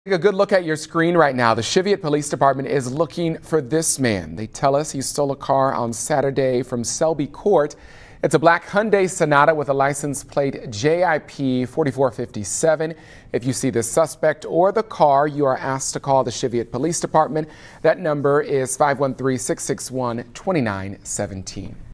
Take a good look at your screen right now. The Cheviot Police Department is looking for this man. They tell us he stole a car on Saturday from Selby Court. It's a black Hyundai Sonata with a license plate JIP 4457. If you see the suspect or the car, you are asked to call the Cheviot Police Department. That number is 513-661-2917.